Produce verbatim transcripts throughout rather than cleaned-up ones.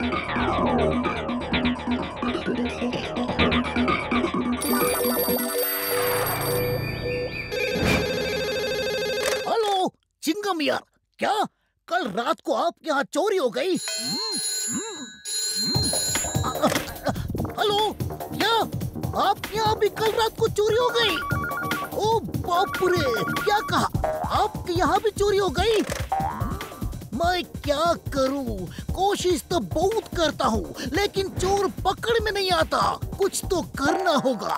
Hello Chingam यार, क्या कल रात को आपके यहाँ चोरी हो गई? हेलो, क्या आपके यहाँ भी कल रात को चोरी हो गई? ओ बाप रे, क्या कहा? आपके यहाँ भी चोरी हो गई? मैं क्या करूं? कोशिश तो बहुत करता हूँ, लेकिन चोर पकड़ में नहीं आता। कुछ तो करना होगा।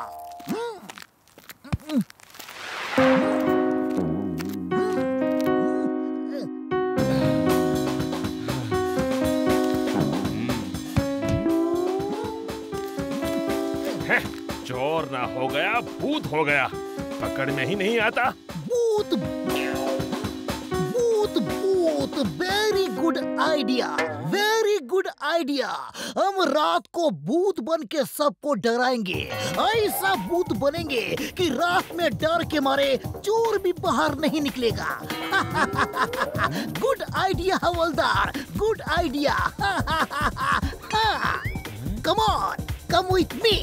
चोर ना हो गया, भूत हो गया। पकड़ में ही नहीं आता। भूत भूत भूत, very good idea, very good idea. हम रात को भूत बन के सबको डराएंगे। ऐसा भूत बनेंगे कि रात में डर के मारे चोर भी बाहर नहीं निकलेगा। गुड आइडिया हवलदार, good idea. Come on, come with me.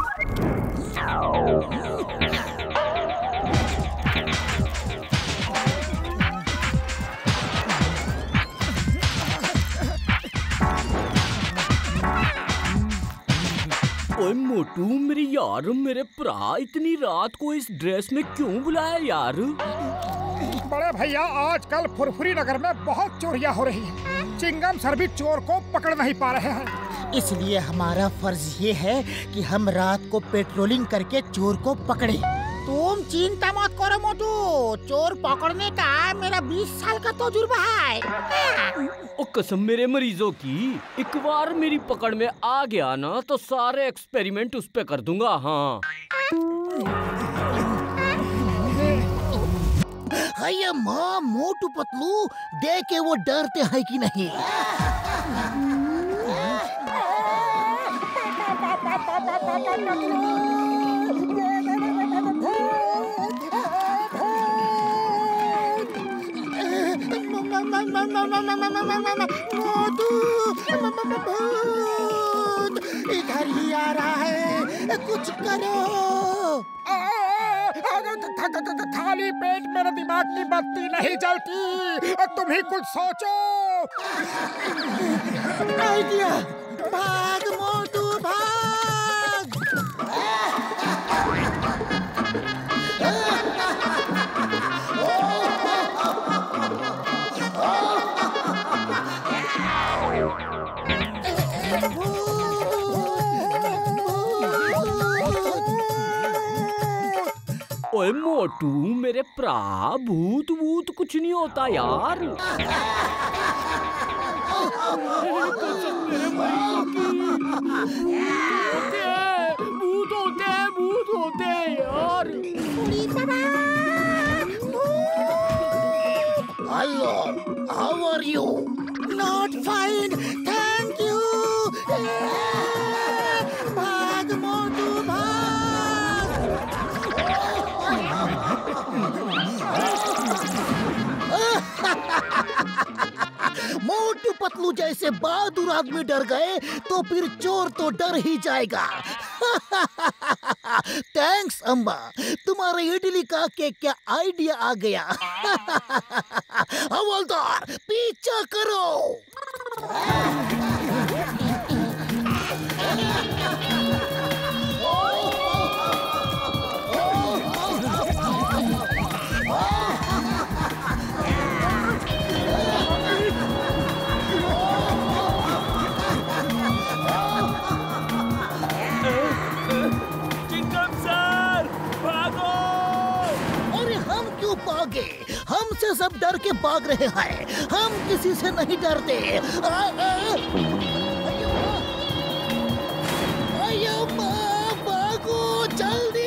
ओए मोटू, मेरे यार, मेरे भरा इतनी रात को इस ड्रेस में क्यों बुलाया यार? बड़े भैया, आजकल फुरफुरी नगर में बहुत चोरियां हो रही हैं। चिंगम सर भी चोर को पकड़ नहीं पा रहे हैं। इसलिए हमारा फर्ज ये है कि हम रात को पेट्रोलिंग करके चोर को पकड़े। तुम चिंता मत करो मोटू, चोर पकड़ने का मेरा बीस साल का तजुर्बा है। ओ कसम मेरे मरीजों की, एक बार मेरी पकड़ में आ गया ना तो सारे एक्सपेरिमेंट उस पे कर दूंगा। हाँ है माँ मोटू पतलू, देखे वो डरते हैं कि नहीं। इधर ही आ रहा है, कुछ करो। खाली पेट मेरे दिमाग की बत्ती नहीं जलती, तुम ही कुछ सोचो। आइडिया, भाग मोटू भाग। ओए मोटू मेरे भरा, भूत भूत कुछ नहीं होता यार। भूत होते हैं, भूत होते हैं यार। Hello, how are you? Not fine, thank you. भाग मोटू भाग। मोटू पतलू जैसे बहादुर आदमी डर गए तो फिर चोर तो डर ही जाएगा। थैंक्स अम्मा, तुम्हारे इडली का के क्या आइडिया आ गया। हवलदार पीछा करो। भागे, हमसे सब डर के भाग रहे हैं। हम किसी से नहीं डरते। आ, आ, आयो माँ, भागो जल्दी।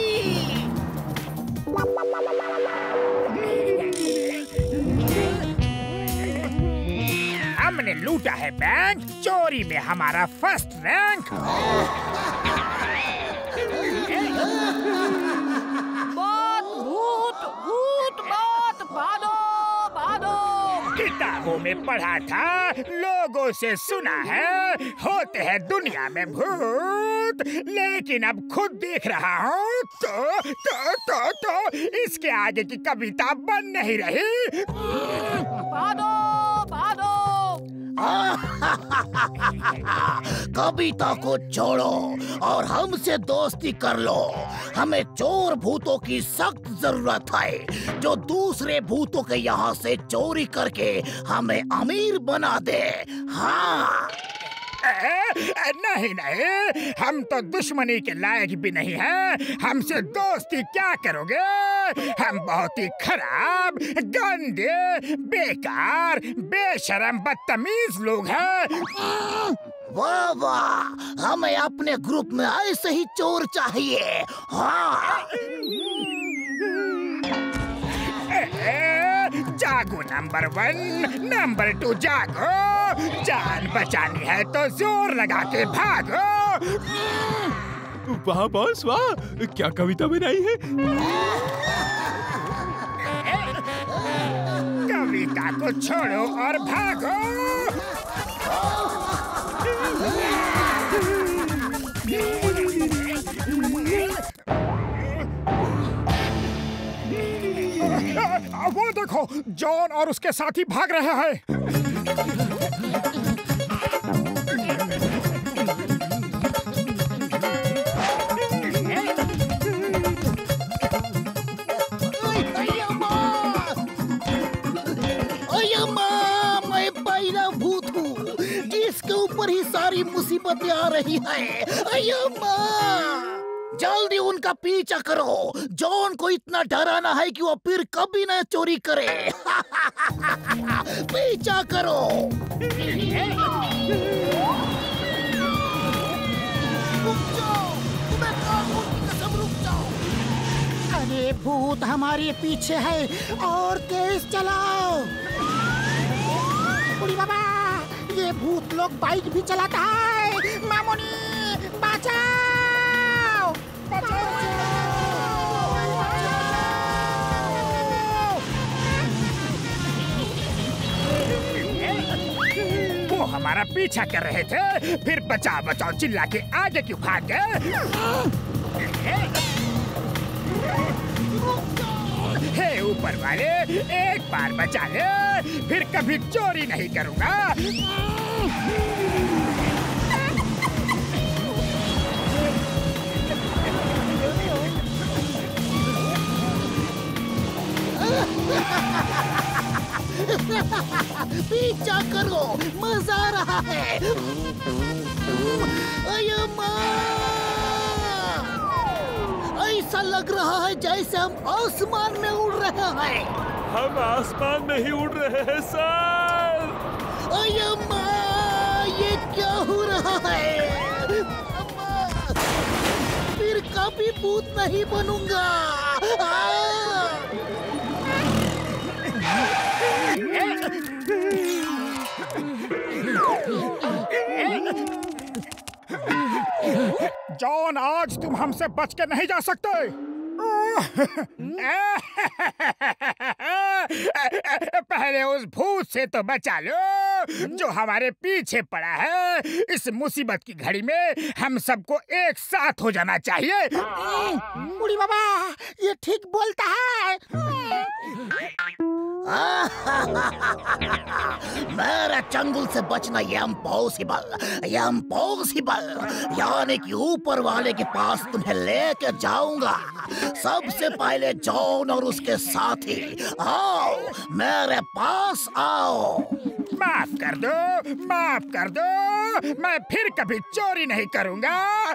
हमने लूटा है बैंक, चोरी में हमारा फर्स्ट रैंक। किताबों में पढ़ा था, लोगों से सुना है, होते हैं दुनिया में भूत, लेकिन अब खुद देख रहा हूँ तो तो तो तो इसके आगे की कविता बन नहीं रही। भागो, भागो। कविता को छोड़ो और हमसे दोस्ती कर लो। हमें चोर भूतों की सख्त जरूरत है जो दूसरे भूतों के यहाँ से चोरी करके हमें अमीर बना दे। हाँ ए, नहीं नहीं, हम तो दुश्मनी के लायक भी नहीं हैं। हमसे दोस्ती क्या करोगे? हम बहुत ही खराब, गंदे, बेकार, बेशरम, बदतमीज लोग हैं। वाह वाह, हमें अपने ग्रुप में ऐसे ही चोर चाहिए। हाँ जागो नंबर वन, नंबर टू जागो, जान बचानी है तो जोर लगा के भागो। वाह बॉस वाह, क्या कविता बनाई है। कविता को छोड़ो और भागो। वो देखो, जॉन और उसके साथी भाग रहे हैं। मैं पहला भूत हूँ जिसके ऊपर ही सारी मुसीबतें आ रही है। अय्या जल्दी उनका पीछा करो। जॉन को इतना डराना है कि वो फिर कभी न चोरी करे। पीछा करो। रुक जाओ, तुम्हें कानून की कसम, रुक जाओ। अरे भूत हमारे पीछे है और तेज चलाओ। बुढ़ी बाबा, ये भूत लोग बाइक भी चलाता है। मामूनी बचाओ, बचाओ। वो हमारा पीछा कर रहे थे, फिर बचाओ बचाओ चिल्ला के आगे क्यों भाग गए? हे ऊपर वाले, एक बार बचा ले, फिर कभी चोरी नहीं करूंगा। पीछा करो, मजा आ रहा है। अय्या ऐसा लग रहा है जैसे हम आसमान में उड़ रहे हैं। हम आसमान में ही उड़ रहे हैं सर। अय्या ये क्या हो रहा है? फिर कभी भूत नहीं बनूंगा। जॉन, आज तुम हमसे बच के नहीं जा सकते। पहले उस भूत से तो बचा लो जो हमारे पीछे पड़ा है। इस मुसीबत की घड़ी में हम सबको एक साथ हो जाना चाहिए। बुढ़ी बाबा, ये ठीक बोलता है। मेरे चंगुल से बचना ये इम्पॉसिबल, ये इम्पॉसिबल। यानी कि ऊपर वाले के पास तुम्हें लेके जाऊंगा। सबसे पहले जॉन और उसके साथी, आओ मेरे पास आओ। माफ कर दो, माफ कर दो, मैं फिर कभी चोरी नहीं करूंगा।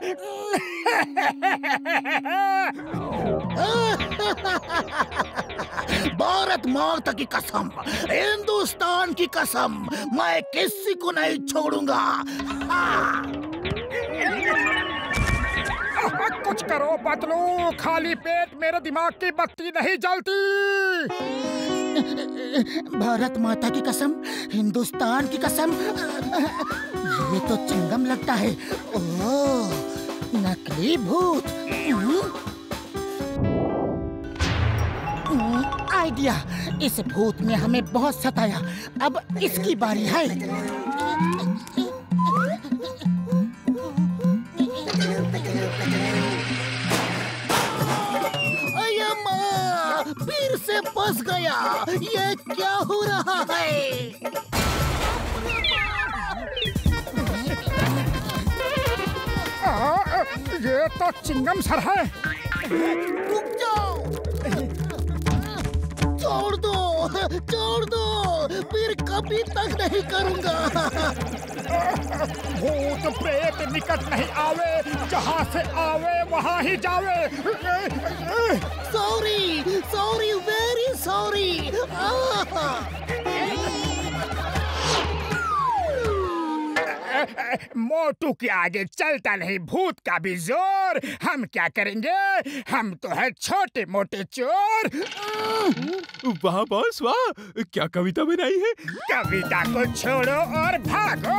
भारत माता की कसम, हिंदुस्तान की कसम, मैं किसी को नहीं छोड़ूंगा। कुछ करो पतलू, खाली पेट मेरे दिमाग की बत्ती नहीं जलती। भारत माता की कसम, हिंदुस्तान की कसम, ये तो चिंगम लगता है। ओह, नकली भूत। आइडिया। इस भूत ने हमें बहुत सताया, अब इसकी बारी है। अये माँ, फिर से फंस गया। ये क्या हो रहा है? आ, ये तो चिंगम सर है। रुक जाओ, छोड़ दो, छोड़ दो, फिर कभी तक नहीं करूँगा। भूत प्रेत निकट नहीं आवे, जहाँ से आवे वहाँ ही जावे। Sorry, sorry, very sorry. मोटू के आगे चलता नहीं भूत का भी जोर। हम क्या करेंगे, हम तो है छोटे मोटे चोर। वाह बॉस वाह, क्या कविता बनाई है। कविता को छोड़ो और भागो।